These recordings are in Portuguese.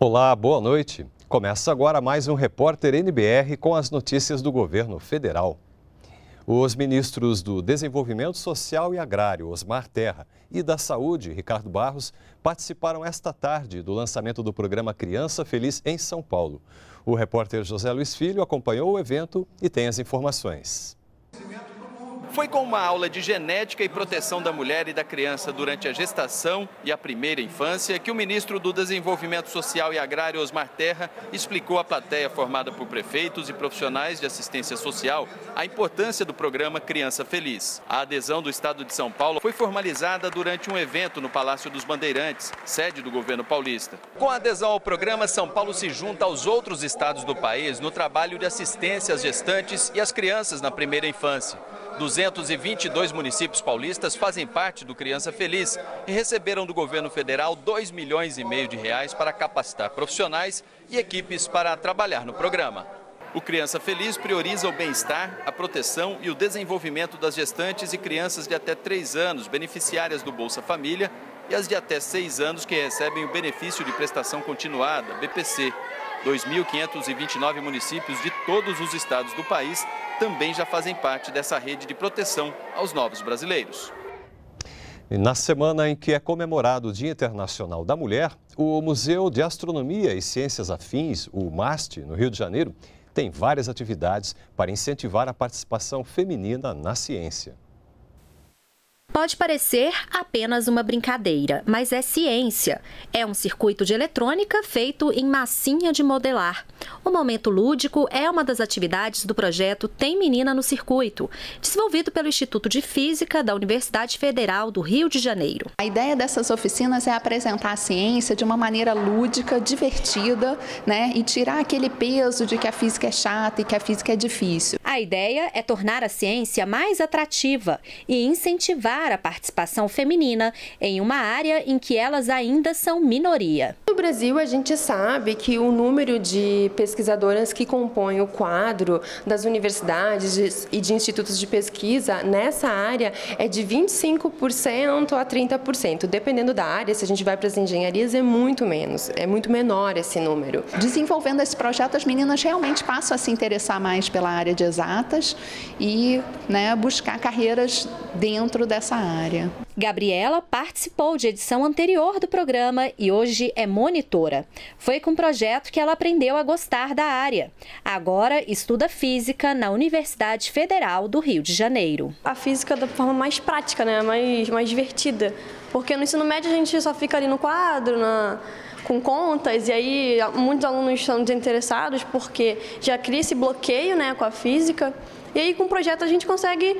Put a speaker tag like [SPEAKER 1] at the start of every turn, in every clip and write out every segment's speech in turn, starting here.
[SPEAKER 1] Olá, boa noite. Começa agora mais um Repórter NBR com as notícias do governo federal. Os ministros do Desenvolvimento Social e Agrário, Osmar Terra, e da Saúde, Ricardo Barros, participaram esta tarde do lançamento do programa Criança Feliz em São Paulo. O repórter José Luiz Filho acompanhou o evento e tem as informações.
[SPEAKER 2] Foi com uma aula de genética e proteção da mulher e da criança durante a gestação e a primeira infância que o ministro do Desenvolvimento Social e Agrário, Osmar Terra, explicou à plateia formada por prefeitos e profissionais de assistência social a importância do programa Criança Feliz. A adesão do estado de São Paulo foi formalizada durante um evento no Palácio dos Bandeirantes, sede do governo paulista. Com a adesão ao programa, São Paulo se junta aos outros estados do país no trabalho de assistência às gestantes e às crianças na primeira infância. 222 municípios paulistas fazem parte do Criança Feliz e receberam do governo federal R$2,5 milhões para capacitar profissionais e equipes para trabalhar no programa. O Criança Feliz prioriza o bem-estar, a proteção e o desenvolvimento das gestantes e crianças de até 3 anos, beneficiárias do Bolsa Família, e as de até 6 anos que recebem o benefício de prestação continuada, BPC. 2.529 municípios de todos os estados do país também já fazem parte dessa rede de proteção aos novos brasileiros.
[SPEAKER 1] E na semana em que é comemorado o Dia Internacional da Mulher, o Museu de Astronomia e Ciências Afins, o MAST, no Rio de Janeiro, tem várias atividades para incentivar a participação feminina na ciência.
[SPEAKER 3] Pode parecer apenas uma brincadeira, mas é ciência. É um circuito de eletrônica feito em massinha de modelar. O momento lúdico é uma das atividades do projeto Tem Menina no Circuito, desenvolvido pelo Instituto de Física da Universidade Federal do Rio de Janeiro.
[SPEAKER 4] A ideia dessas oficinas é apresentar a ciência de uma maneira lúdica, divertida, e tirar aquele peso de que a física é chata e que a física é difícil.
[SPEAKER 3] A ideia é tornar a ciência mais atrativa e incentivar a participação feminina em uma área em que elas ainda são minoria.
[SPEAKER 5] No Brasil, a gente sabe que o número de pesquisadoras que compõem o quadro das universidades e de institutos de pesquisa nessa área é de 25% a 30%. Dependendo da área, se a gente vai para as engenharias, é muito menos, é muito menor esse número.
[SPEAKER 4] Desenvolvendo esse projeto, as meninas realmente passam a se interessar mais pela área de exatas e buscar carreiras dentro dessa área.
[SPEAKER 3] Gabriela participou de edição anterior do programa e hoje é monitora. Foi com um projeto que ela aprendeu a gostar da área. Agora estuda física na Universidade Federal do Rio de Janeiro.
[SPEAKER 6] A física da forma mais prática, mais divertida. Porque no ensino médio a gente só fica ali no quadro, com contas, e aí muitos alunos estão desinteressados porque já cria esse bloqueio com a física. E aí, com o projeto, a gente consegue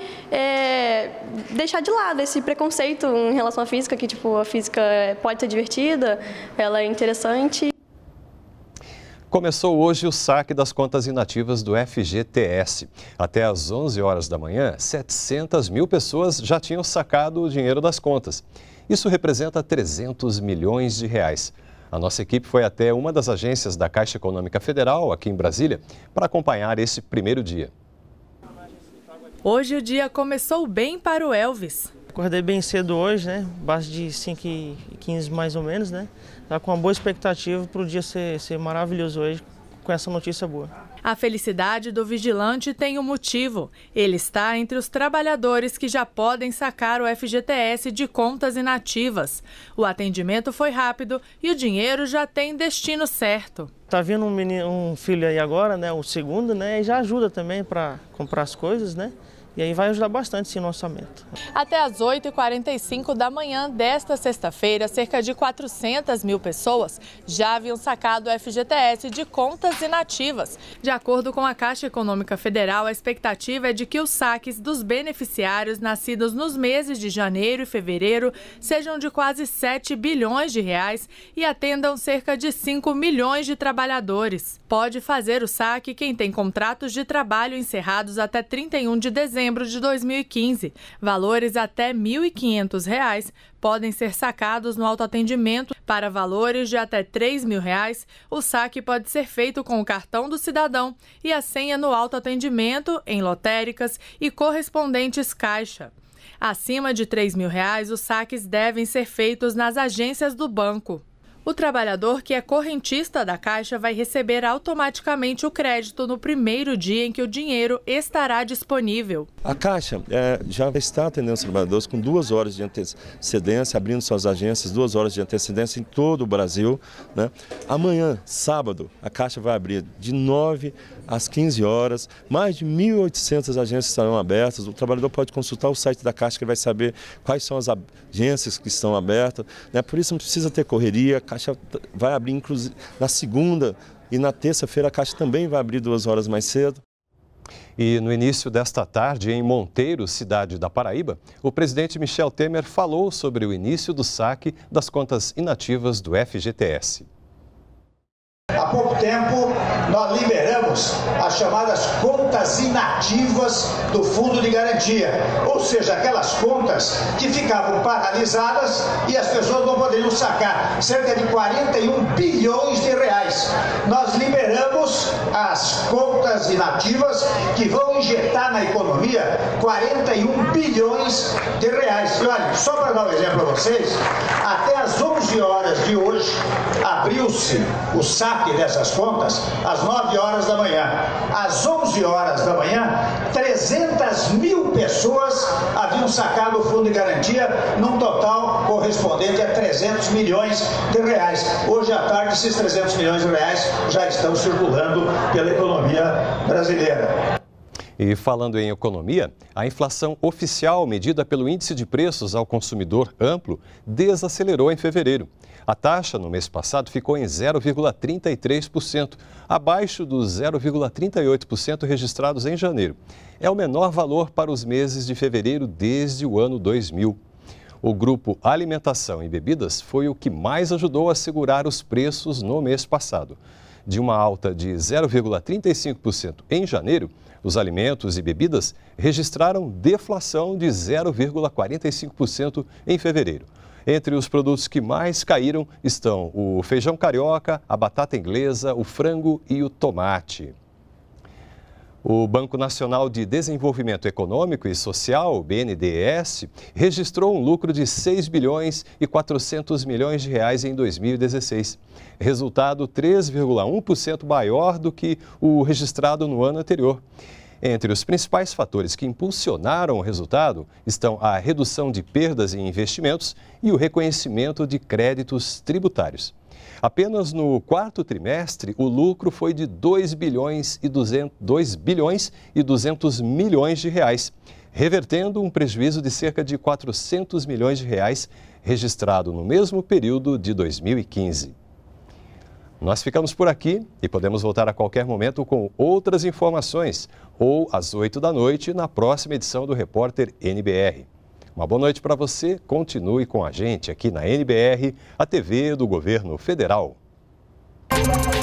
[SPEAKER 6] deixar de lado esse preconceito em relação à física, que a física pode ser divertida, ela é interessante.
[SPEAKER 1] Começou hoje o saque das contas inativas do FGTS. Até às 11 horas da manhã, 700 mil pessoas já tinham sacado o dinheiro das contas. Isso representa 300 milhões de reais. A nossa equipe foi até uma das agências da Caixa Econômica Federal, aqui em Brasília, para acompanhar esse primeiro dia.
[SPEAKER 7] Hoje o dia começou bem para o Elvis.
[SPEAKER 8] Acordei bem cedo hoje, base de 5h15 mais ou menos, Tá com uma boa expectativa para o dia ser maravilhoso hoje, com essa notícia boa.
[SPEAKER 7] A felicidade do vigilante tem um motivo. Ele está entre os trabalhadores que já podem sacar o FGTS de contas inativas. O atendimento foi rápido e o dinheiro já tem destino certo.
[SPEAKER 8] Tá vindo um filho aí agora, o segundo, e já ajuda também para comprar as coisas, E aí vai ajudar bastante sim no orçamento.
[SPEAKER 7] Até às 8h45 da manhã desta sexta-feira, cerca de 400 mil pessoas já haviam sacado o FGTS de contas inativas. De acordo com a Caixa Econômica Federal, a expectativa é de que os saques dos beneficiários nascidos nos meses de janeiro e fevereiro sejam de quase 7 bilhões de reais e atendam cerca de 5 milhões de trabalhadores. Pode fazer o saque quem tem contratos de trabalho encerrados até 31 de dezembro de 2015. Valores até R$ 1.500 podem ser sacados no autoatendimento. Para valores de até R$ 3.000, o saque pode ser feito com o cartão do cidadão e a senha no autoatendimento, em lotéricas e correspondentes Caixa. Acima de R$ 3.000, os saques devem ser feitos nas agências do banco. O trabalhador que é correntista da Caixa vai receber automaticamente o crédito no primeiro dia em que o dinheiro estará disponível.
[SPEAKER 9] A Caixa já está atendendo os trabalhadores com 2 horas de antecedência, abrindo suas agências 2 horas de antecedência em todo o Brasil, né? Amanhã, sábado, a Caixa vai abrir de 9 às 15 horas, mais de 1.800 agências estarão abertas. O trabalhador pode consultar o site da Caixa, que vai saber quais são as agências que estão abertas, né? Por isso não precisa ter correria. A Caixa vai abrir inclusive na segunda e na terça-feira a Caixa também vai abrir 2 horas mais cedo.
[SPEAKER 1] E no início desta tarde, em Monteiro, cidade da Paraíba, o presidente Michel Temer falou sobre o início do saque das contas inativas do FGTS.
[SPEAKER 10] Há pouco tempo, nós liberamos as chamadas contas inativas do Fundo de Garantia, ou seja, aquelas contas que ficavam paralisadas e as pessoas não poderiam sacar, cerca de 41 bilhões de reais. Nós liberamos as contas inativas que vão injetar na economia 41 bilhões de reais. E olha, só para dar um exemplo para vocês, até às 11 horas de hoje, abriu-se o saque dessas contas às 9 horas da manhã. Às 11 horas da manhã, 300 mil pessoas haviam sacado o Fundo de Garantia, num total correspondente a 300 milhões de reais. Hoje à tarde, esses 300 milhões de reais já estão circulando pela economia brasileira.
[SPEAKER 1] E falando em economia, a inflação oficial medida pelo Índice de Preços ao Consumidor Amplo desacelerou em fevereiro. A taxa no mês passado ficou em 0,33%, abaixo dos 0,38% registrados em janeiro. É o menor valor para os meses de fevereiro desde o ano 2000. O grupo Alimentação e Bebidas foi o que mais ajudou a segurar os preços no mês passado. De uma alta de 0,35% em janeiro, os alimentos e bebidas registraram deflação de 0,45% em fevereiro. Entre os produtos que mais caíram estão o feijão carioca, a batata inglesa, o frango e o tomate. O Banco Nacional de Desenvolvimento Econômico e Social, o BNDES, registrou um lucro de 6 bilhões e 400 milhões de reais em 2016. Resultado 3,1% maior do que o registrado no ano anterior. Entre os principais fatores que impulsionaram o resultado estão a redução de perdas em investimentos e o reconhecimento de créditos tributários. Apenas no quarto trimestre, o lucro foi de 2 bilhões e 200 milhões de reais, revertendo um prejuízo de cerca de 400 milhões de reais registrado no mesmo período de 2015. Nós ficamos por aqui e podemos voltar a qualquer momento com outras informações ou às 8 da noite na próxima edição do Repórter NBR. Uma boa noite para você, continue com a gente aqui na NBR, a TV do Governo Federal.